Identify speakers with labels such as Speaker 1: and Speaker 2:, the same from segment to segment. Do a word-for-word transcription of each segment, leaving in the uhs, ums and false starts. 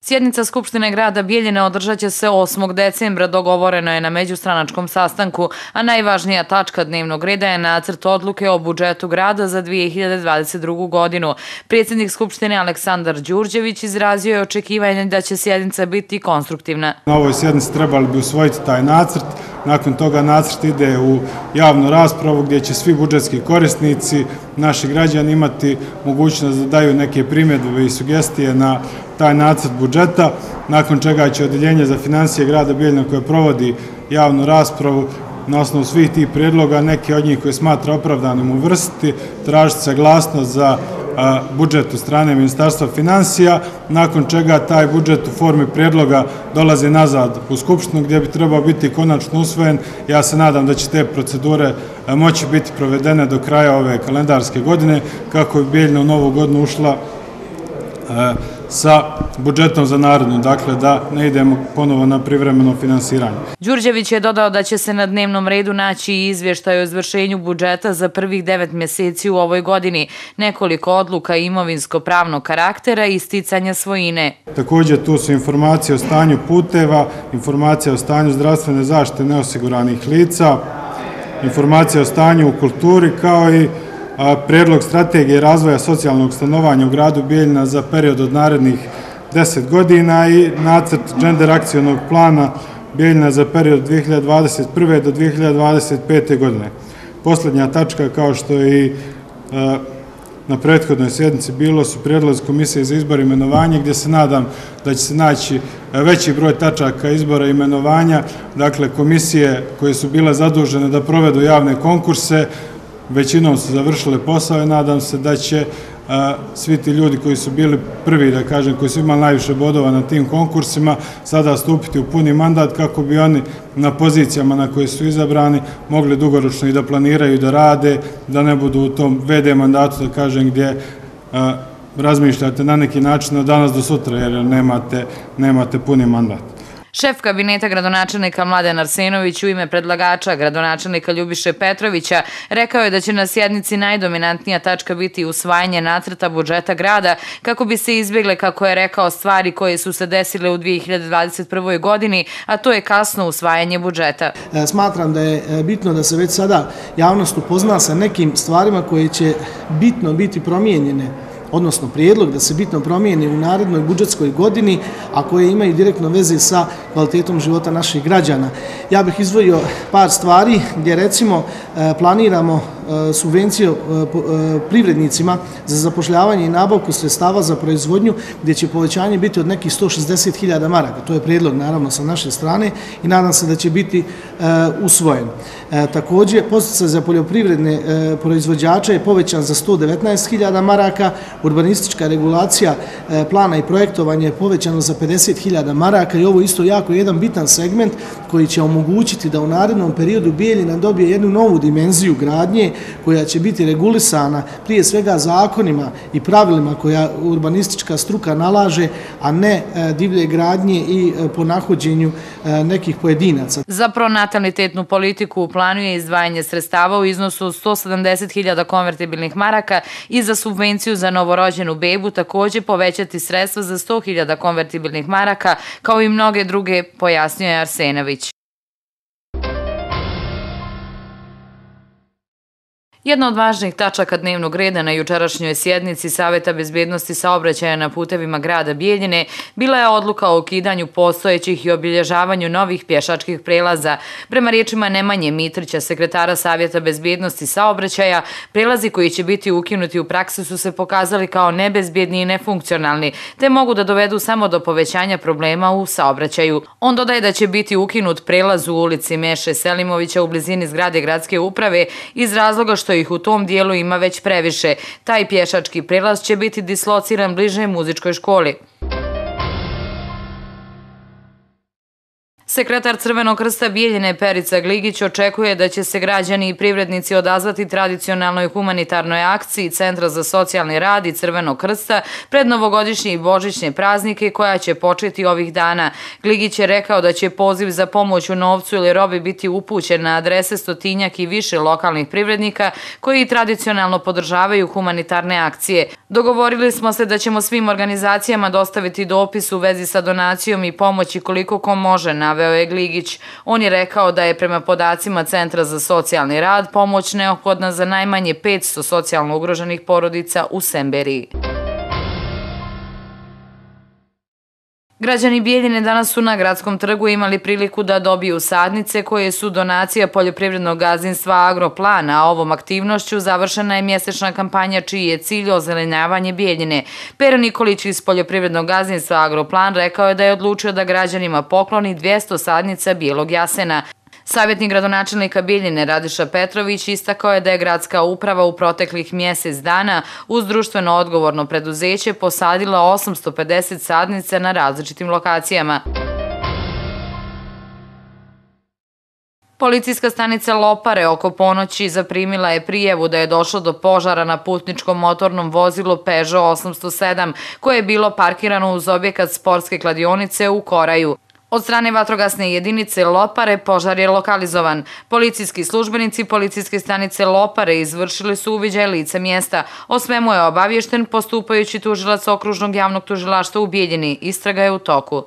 Speaker 1: Sjednica Skupštine grada Bijeljine održat će se osmog decembra, dogovoreno je na međustranačkom sastanku, a najvažnija tačka dnevnog reda je nacrt odluke o budžetu grada za dvije hiljade dvadeset drugu. godinu. Predsjednik Skupštine Aleksandar Đurđević izrazio je očekivanje da će sjednica biti konstruktivna.
Speaker 2: Na ovoj sjednici trebali bi usvojiti taj nacrt, nakon toga nacrt ide u javnu raspravu gdje će svi budžetski korisnici, naši građani imati mogućnost da daju neke primjedbe i sugestije na taj nacrt budžeta, nakon čega će Odeljenje za financije grada Bijeljine koje provodi javnu raspravu na osnovu svih tih prijedloga, neke od njih koje smatra opravdanim uvrstiti, tražiti saglasnost za budžet u strane Ministarstva financija, nakon čega taj budžet u formi prijedloga dolazi nazad u Skupštinu gdje bi trebao biti konačno usvojen. Ja se nadam da će te procedure moći biti provedene do kraja ove kalendarske godine kako bi Bijeljina u novu godinu ušla sa budžetom za narednu, dakle da ne idemo ponovo na privremeno finansiranje.
Speaker 1: Đurđević je dodao da će se na dnevnom redu naći i izvještaj o izvršenju budžeta za prvih devet mjeseci u ovoj godini, nekoliko odluka imovinsko-pravnog karaktera i isticanja svojine.
Speaker 2: Također tu su informacije o stanju puteva, informacije o stanju zdravstvene zaštite neosiguranih lica, informacije o stanju u kulturi kao i prijedlog strategije razvoja socijalnog stanovanja u gradu Bijeljina za period od narednih deset godina i nacrt gender akcionog plana Bijeljina za period dvije hiljade dvadeset prve. do dvije hiljade dvadeset pete. godine. Posljednja tačka, kao što je i na prethodnoj sjednici bilo, su prijedlozi Komisije za izbor i imenovanje, gdje se nadam da će se naći veći broj tačaka izbora i imenovanja. Dakle, komisije koje su bile zadužene da provedu javne konkurse, većinom su završile posao i nadam se da će svi ti ljudi koji su bili prvi, da kažem, koji su imali najviše bodova na tim konkursima, sada stupiti u puni mandat kako bi oni na pozicijama na koje su izabrani mogli dugoročno i da planiraju da rade, da ne budu u tom ve de mandatu, da kažem, gdje razmišljate na neki način od danas do sutra jer nemate, nemate puni mandat.
Speaker 1: Šef kabineta gradonačelnika Mladen Arsenović u ime predlagača gradonačelnika Ljubiše Petrovića rekao je da će na sjednici najdominantnija tačka biti usvajanje nacrta budžeta grada kako bi se izbjegle, kako je rekao, stvari koje su se desile u dvije hiljade dvadeset prvoj. godini, a to je kasno usvajanje budžeta.
Speaker 3: Smatram da je bitno da se već sada javnost upozna sa nekim stvarima koje će bitno biti promijenjene, odnosno prijedlog da se bitno promijeni u narednoj budžetskoj godini, a koje imaju direktno veze sa kvalitetom života naših građana. Ja bih izdvojio par stvari gdje recimo planiramo subvenciju privrednicima za zapošljavanje i nabavku sredstava za proizvodnju, gdje će povećanje biti od nekih sto šezdeset hiljada maraka. To je prijedlog naravno sa naše strane i nadam se da će biti usvojen. Također, podsticaj za poljoprivredne proizvođače je povećan za sto devetnaest hiljada maraka, urbanistička regulacija plana i projektovanje je povećano za pedeset hiljada maraka i ovo isto jako jedan bitan segment koji će omogućiti da u narednom periodu Bijeljina dobije jednu novu dimenziju gradnje koja će biti regulisana prije svega zakonima i pravilima koja urbanistička struka nalaže, a ne divlje gradnje i po nahođenju nekih pojedinaca.
Speaker 1: Za pronatalitetnu politiku u planu je izdvajanje sredstava u iznosu od sto sedamdeset hiljada konvertibilnih maraka i za subvenciju za novorođenu bebu također povećati sredstva za sto hiljada konvertibilnih maraka, kao i mnoge druge, pojasnio je Arsenović. Jedna od važnih tačaka dnevnog reda na jučerašnjoj sjednici Saveta bezbjednosti saobraćaja na putevima grada Bijeljine bila je odluka o ukidanju postojećih i obilježavanju novih pješačkih prelaza. Prema riječima Nemanje Mitrića, sekretara Savjeta bezbjednosti saobraćaja, prelazi koji će biti ukinuti u praksi su se pokazali kao nebezbjedni i nefunkcionalni, te mogu da dovedu samo do povećanja problema u saobraćaju. On dodaje da će biti ukinut prelaz u ulici Meše Selimovića u blizini zgrade gradske uprave iz razloga što ih u tom dijelu ima već previše. Taj pješački prelaz će biti dislociran bliže muzičkoj školi. Sekretar Crvenog krsta Bijeljine Perica Gligić očekuje da će se građani i privrednici odazvati tradicionalnoj humanitarnoj akciji Centra za socijalni rad i Crvenog krsta pred novogodišnje i božićne praznike koja će početi ovih dana. Gligić je rekao da će poziv za pomoć u novcu ili robi biti upućen na adrese stotinjak i više lokalnih privrednika koji tradicionalno podržavaju humanitarne akcije. Dogovorili smo se da ćemo svim organizacijama dostaviti dopis u vezi sa donacijom i pomoći koliko ko može, naveo je Gligić. On je rekao da je prema podacima Centra za socijalni rad pomoć neophodna za najmanje petsto socijalno ugroženih porodica u Semberiji. Građani Bijeljine danas su na Gradskom trgu imali priliku da dobiju sadnice koje su donacija poljoprivrednog gazdinstva Agroplan, a ovom aktivnošću završena je mjesečna kampanja čiji je cilj ozelenjavanje Bijeljine. Pero Nikolić iz poljoprivrednog gazdinstva Agroplan rekao je da je odlučio da građanima pokloni dvjesto sadnica bijelog jasena. Savjetnik gradonačelnika Bijeljine Radiša Petrović istakao je da je gradska uprava u proteklih mjesec dana uz društveno odgovorno preduzeće posadila osamsto pedeset sadnica na različitim lokacijama. Policijska stanica Lopare oko ponoći zaprimila je prijavu da je došlo do požara na putničkom motornom vozilu Peugeot osamsto sedam koje je bilo parkirano uz objekat sportske kladionice u Koraju. Od strane vatrogasne jedinice Lopare požar je lokalizovan. Policijski službenici policijske stanice Lopare izvršili su uviđaj lica mjesta. O svemu je obaviješten postupajući tužilac Okružnog javnog tužilaštva u Bijeljini. Istraga je u toku.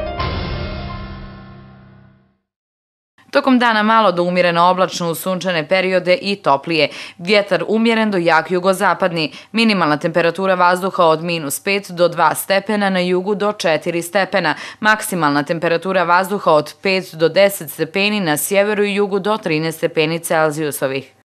Speaker 1: Tokom dana malo do umjereno oblačno u sunčane periode i toplije. Vjetar umjeren do jak jugozapadni. Minimalna temperatura vazduha od minus pet do dva stepena, na jugu do četiri stepena. Maksimalna temperatura vazduha od pet do deset stepeni, na sjeveru i jugu do trinaest stepeni Celzijusovih.